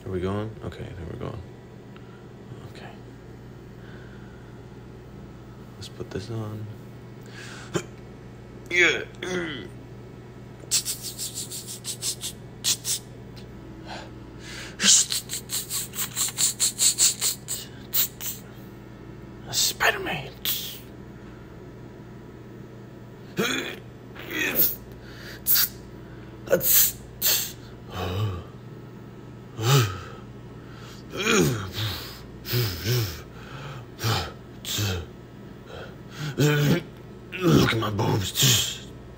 Are we going? Okay, I think we're going. Okay. Let's put this on. Yeah. Spider-Maid. Look at my boobs.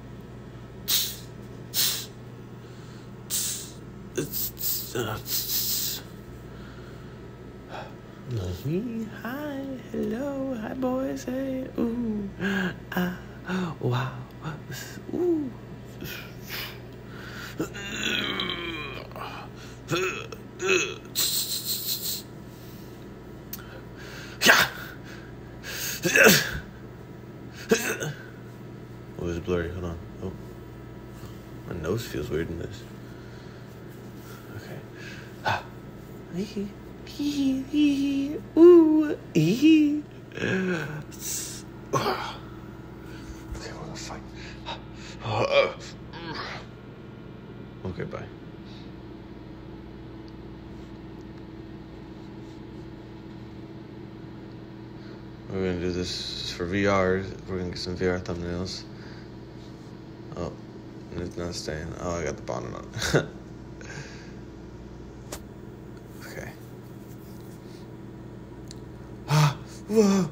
Hi, hello, hi boys, hey, ooh, ah, wow, ooh. Oh, it's blurry. Hold on. Oh, my nose feels weird in this. Okay. Ah. Ooh. Okay, we're gonna fight. Okay, bye. We're gonna do this for VR. We're gonna get some VR thumbnails. Oh, it's not staying. Oh, I got the bonnet on. Okay. Whoa.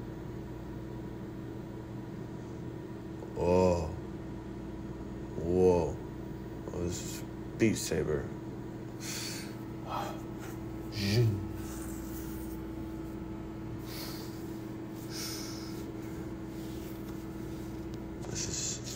Oh. Whoa. Oh, this is Beat Saber. This is.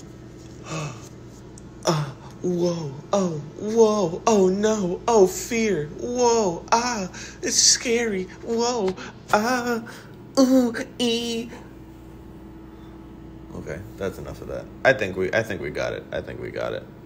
Whoa. Oh, whoa. Oh, no. Oh, fear. Whoa. Ah, it's scary. Whoa. Ah. Ooh. E. Okay, that's enough of that. I think we got it.